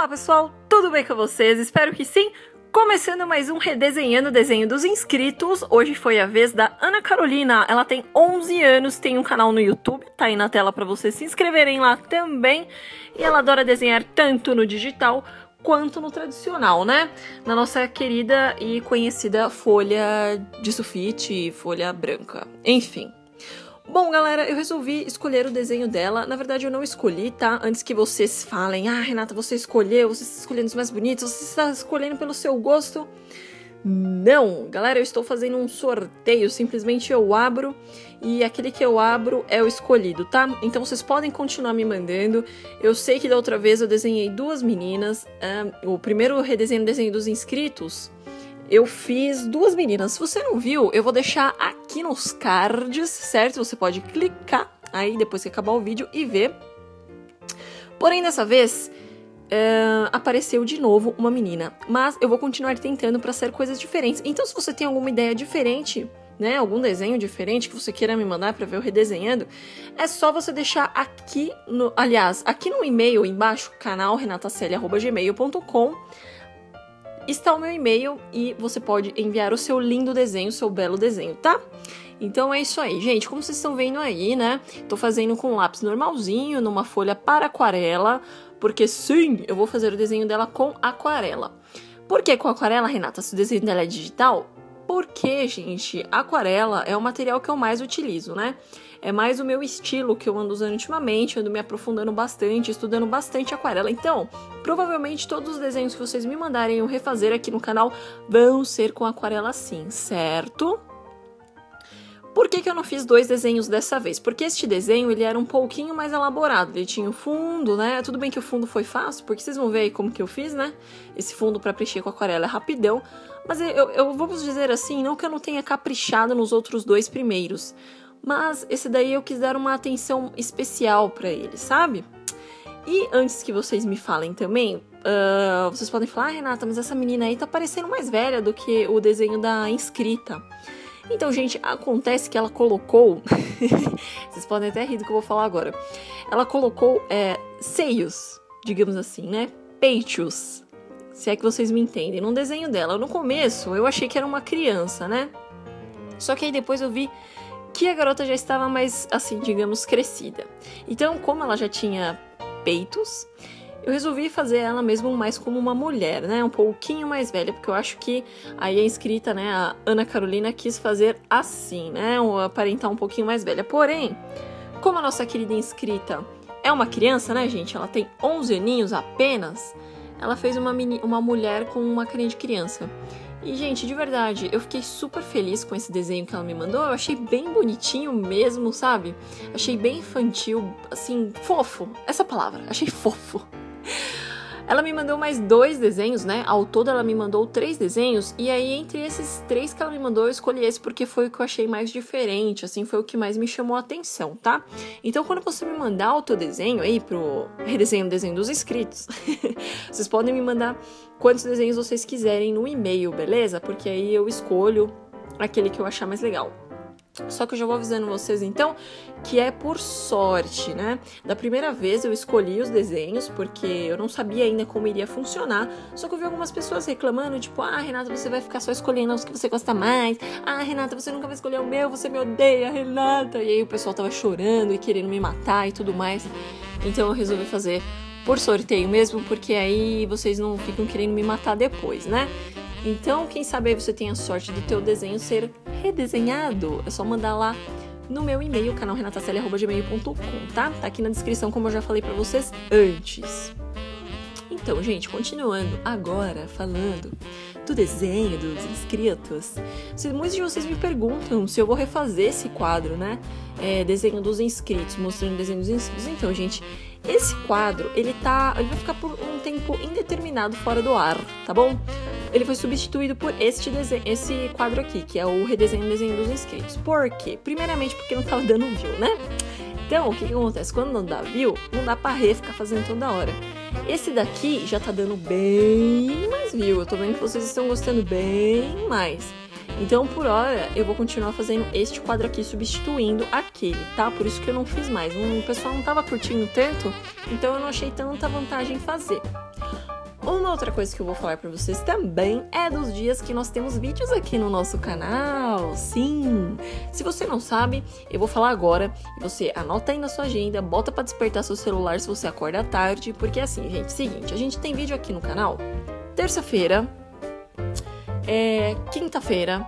Olá pessoal, tudo bem com vocês? Espero que sim! Começando mais um Redesenhando o Desenho dos Inscritos. Hoje foi a vez da Ana Carolina. Ela tem 11 anos, tem um canal no YouTube, tá aí na tela para vocês se inscreverem lá também. E ela adora desenhar tanto no digital quanto no tradicional, né? Na nossa querida e conhecida folha de sulfite, folha branca, enfim. Bom, galera, eu resolvi escolher o desenho dela. Na verdade, eu não escolhi, tá? Antes que vocês falem, ah, Renata, você escolheu, você está escolhendo os mais bonitos, você está escolhendo pelo seu gosto. Não, galera, eu estou fazendo um sorteio, simplesmente eu abro e aquele que eu abro é o escolhido, tá? Então vocês podem continuar me mandando. Eu sei que da outra vez eu desenhei duas meninas, o primeiro redesenho desenho dos inscritos, eu fiz duas meninas. Se você não viu, eu vou deixar aqui nos cards, certo? Você pode clicar aí depois que acabar o vídeo e ver. Porém, dessa vez, apareceu de novo uma menina. Mas eu vou continuar tentando para ser coisas diferentes. Então, se você tem alguma ideia diferente, né? Algum desenho diferente que você queira me mandar para ver eu redesenhando, é só você deixar aqui no... Aliás, aqui no e-mail embaixo, canal renatacelli@gmail.com. Está o meu e-mail e você pode enviar o seu lindo desenho, o seu belo desenho, tá? Então é isso aí, gente. Como vocês estão vendo aí, né? Tô fazendo com um lápis normalzinho, numa folha para aquarela, porque sim, eu vou fazer o desenho dela com aquarela. Por que com aquarela, Renata, se o desenho dela é digital? Porque, gente, aquarela é o material que eu mais utilizo, né? É mais o meu estilo que eu ando usando ultimamente, ando me aprofundando bastante, estudando bastante aquarela. Então, provavelmente todos os desenhos que vocês me mandarem eu refazer aqui no canal vão ser com aquarela sim, certo? Por que eu não fiz dois desenhos dessa vez? Porque este desenho, ele era um pouquinho mais elaborado. Ele tinha o fundo, né? Tudo bem que o fundo foi fácil, porque vocês vão ver aí como que eu fiz, né? Esse fundo pra preencher com aquarela é rapidão. Mas eu vamos dizer assim, não que eu não tenha caprichado nos outros dois primeiros. Mas esse daí eu quis dar uma atenção especial pra ele, sabe? E antes que vocês me falem também, vocês podem falar, ah, Renata, mas essa menina aí tá parecendo mais velha do que o desenho da inscrita. Então, gente, acontece que ela colocou... Vocês podem até rir do que eu vou falar agora. Ela colocou seios, digamos assim, né? Peitos, se é que vocês me entendem, num desenho dela. No começo, eu achei que era uma criança, né? Só que aí depois eu vi que a garota já estava mais, assim, digamos, crescida. Então, como ela já tinha peitos, eu resolvi fazer ela mesmo mais como uma mulher, né? Um pouquinho mais velha, porque eu acho que aí a inscrita, né, a Ana Carolina, quis fazer assim, né? Aparentar um pouquinho mais velha. Porém, como a nossa querida inscrita é uma criança, né, gente? Ela tem 11 aninhos apenas. Ela fez uma mulher com uma carinha de criança. E, gente, de verdade, eu fiquei super feliz com esse desenho que ela me mandou. Eu achei bem bonitinho mesmo, sabe? Achei bem infantil, assim, fofo. Essa palavra, achei fofo. Ela me mandou mais 2 desenhos, né? Ao todo ela me mandou 3 desenhos. E aí, entre esses 3 que ela me mandou, eu escolhi esse porque foi o que eu achei mais diferente. Assim, foi o que mais me chamou a atenção, tá? Então, quando você me mandar o teu desenho aí pro redesenho, desenho dos inscritos, vocês podem me mandar quantos desenhos vocês quiserem no e-mail, beleza? Porque aí eu escolho aquele que eu achar mais legal. Só que eu já vou avisando vocês, então, que é por sorte, né? Da primeira vez eu escolhi os desenhos, porque eu não sabia ainda como iria funcionar. Só que eu vi algumas pessoas reclamando, tipo, ah, Renata, você vai ficar só escolhendo os que você gosta mais. Ah, Renata, você nunca vai escolher o meu, você me odeia, Renata. E aí o pessoal tava chorando e querendo me matar e tudo mais. Então eu resolvi fazer por sorteio mesmo, porque aí vocês não ficam querendo me matar depois, né? Então, quem sabe aí você tem a sorte do teu desenho ser redesenhado. É só mandar lá no meu e-mail, canal renatacelli@gmail.com, tá? Tá aqui na descrição, como eu já falei pra vocês antes. Então, gente, continuando agora falando do desenho dos inscritos. Muitos de vocês me perguntam se eu vou refazer esse quadro, né? Desenho dos inscritos, mostrando o desenho dos inscritos. Então, gente, esse quadro, ele vai ficar por um tempo indeterminado fora do ar, tá bom? Ele foi substituído por esse quadro aqui, que é o redesenho desenho dos inscritos. Por quê? Primeiramente porque não tava dando view, né? Então, o que acontece? Quando não dá view, não dá pra ficar fazendo toda hora. Esse daqui já tá dando bem mais view. Eu tô vendo que vocês estão gostando bem mais. Então, por hora, eu vou continuar fazendo este quadro aqui, substituindo aquele, tá? Por isso que eu não fiz mais. O pessoal não tava curtindo tanto, então eu não achei tanta vantagem em fazer. uma outra coisa que eu vou falar pra vocês também é dos dias que nós temos vídeos aqui no nosso canal. Sim! Se você não sabe, eu vou falar agora. Você anota aí na sua agenda, bota pra despertar seu celular se você acorda à tarde. Porque assim, gente, seguinte, a gente tem vídeo aqui no canal terça-feira, quinta-feira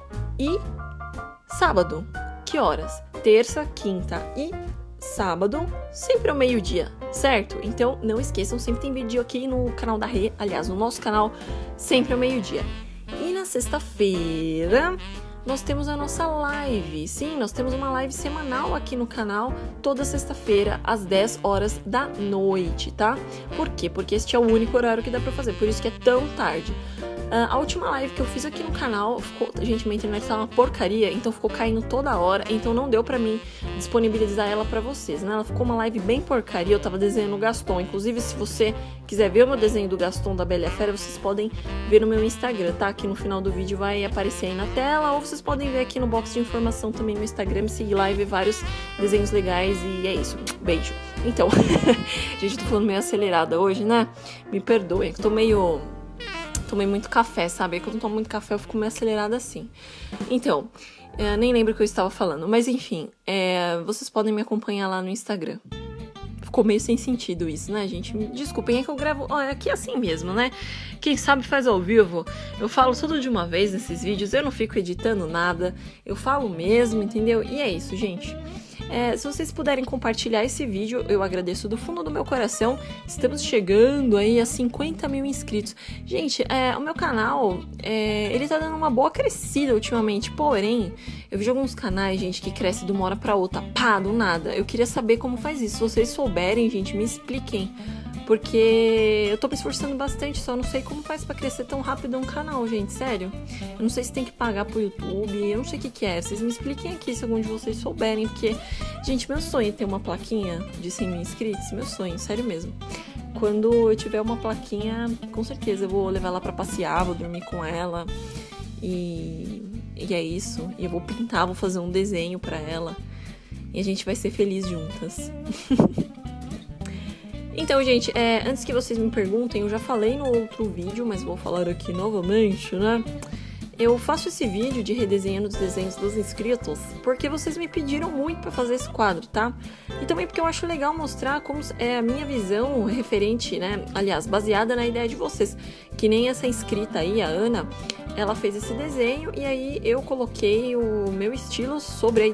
e sábado. Que horas? Terça, quinta e sábado, sempre ao meio-dia, certo? Então, não esqueçam, sempre tem vídeo aqui no canal da Rê, aliás, no nosso canal, sempre ao meio-dia. E na sexta-feira, nós temos a nossa live. Sim, nós temos uma live semanal aqui no canal, toda sexta-feira, às 10 horas da noite, tá? Por quê? Porque este é o único horário que dá pra fazer, por isso que é tão tarde. A última live que eu fiz aqui no canal, gente, minha internet tá uma porcaria, então ficou caindo toda hora, então não deu pra mim disponibilizar ela pra vocês, né? Ela ficou uma live bem porcaria, eu tava desenhando o Gaston. Inclusive, se você quiser ver o meu desenho do Gaston da Bela e a Fera, vocês podem ver no meu Instagram, tá? Aqui no final do vídeo vai aparecer aí na tela, ou vocês podem ver aqui no box de informação também no Instagram, me seguir lá e ver vários desenhos legais, e é isso. Beijo. Então, gente, tô falando meio acelerada hoje, né? Me perdoem, que tomei muito café, sabe? Aí quando eu tomo muito café eu fico meio acelerada assim. Então, nem lembro o que eu estava falando. Mas enfim, vocês podem me acompanhar lá no Instagram. Ficou meio sem sentido isso, né, gente? Me desculpem, é que eu gravo aqui assim mesmo, né? Quem sabe faz ao vivo. Eu falo tudo de uma vez nesses vídeos, eu não fico editando nada. Eu falo mesmo, entendeu? E é isso, gente. Se vocês puderem compartilhar esse vídeo, eu agradeço do fundo do meu coração. Estamos chegando aí a 50 mil inscritos. Gente, o meu canal, ele tá dando uma boa crescida ultimamente. Porém, eu vejo alguns canais, gente, que cresce de uma hora pra outra, pá, do nada. Eu queria saber como faz isso. Se vocês souberem, gente, me expliquem. Porque eu tô me esforçando bastante, só não sei como faz pra crescer tão rápido um canal, gente, sério. Eu não sei se tem que pagar pro YouTube, eu não sei o que é. Vocês me expliquem aqui se algum de vocês souberem, porque, gente, meu sonho é ter uma plaquinha de 100 mil inscritos, meu sonho, sério mesmo. Quando eu tiver uma plaquinha, com certeza eu vou levar ela pra passear, vou dormir com ela, e é isso. E eu vou pintar, vou fazer um desenho pra ela, e a gente vai ser feliz juntas. Então, gente, antes que vocês me perguntem, eu já falei no outro vídeo, mas vou falar aqui novamente, né? Eu faço esse vídeo de redesenhando os desenhos dos inscritos porque vocês me pediram muito pra fazer esse quadro, tá? E também porque eu acho legal mostrar como é a minha visão referente, né? Aliás, baseada na ideia de vocês. Que nem essa inscrita aí, a Ana, ela fez esse desenho e aí eu coloquei o meu estilo sobre.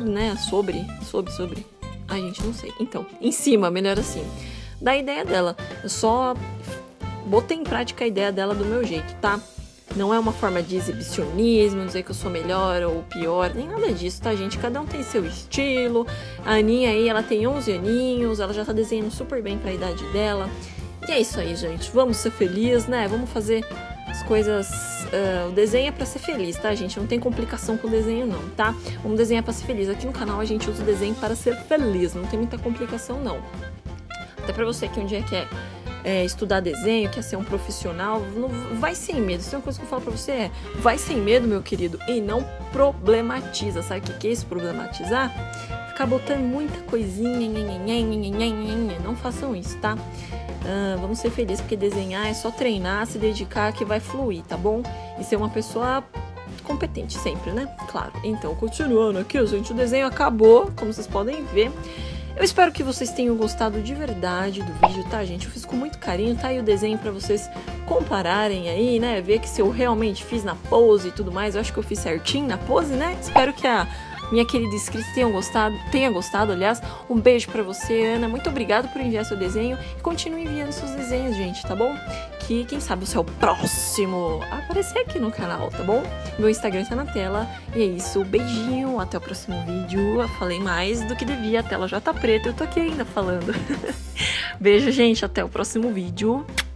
Ai, gente, não sei. Então, em cima, melhor assim. Da ideia dela. Eu só botei em prática a ideia dela do meu jeito, tá? Não é uma forma de exibicionismo, dizer que eu sou melhor ou pior, nem nada disso, tá, gente? Cada um tem seu estilo. A Aninha aí, ela tem 11 aninhos, ela já tá desenhando super bem pra idade dela. E é isso aí, gente. Vamos ser felizes, né? Vamos fazer as coisas... o desenho é pra ser feliz, tá, gente? Não tem complicação com o desenho, não, tá? Vamos desenhar pra ser feliz. Aqui no canal a gente usa o desenho para ser feliz. Não tem muita complicação, não. Até pra você que um dia quer estudar desenho, quer ser um profissional, não, vai sem medo. Se tem uma coisa que eu falo pra você vai sem medo, meu querido, e não problematiza. Sabe o que é isso, problematizar? Ficar botando muita coisinha, não façam isso, tá? Vamos ser felizes, porque desenhar é só treinar, se dedicar, que vai fluir, tá bom? E ser uma pessoa competente sempre, né? Claro. Então, continuando aqui, gente, o desenho acabou, como vocês podem ver. Eu espero que vocês tenham gostado de verdade do vídeo, tá, gente? Eu fiz com muito carinho, tá aí o desenho pra vocês compararem aí, né? Ver que se eu realmente fiz na pose e tudo mais. Eu acho que eu fiz certinho na pose, né? Espero que a minha querida inscrita tenha gostado, aliás. Um beijo pra você, Ana. Muito obrigada por enviar seu desenho. E continue enviando seus desenhos, gente, tá bom? Que, quem sabe, você é o próximo a aparecer aqui no canal, tá bom? Meu Instagram tá na tela. E é isso. Beijinho. Até o próximo vídeo. Eu falei mais do que devia. A tela já tá preta. Eu tô aqui ainda falando. Beijo, gente. Até o próximo vídeo.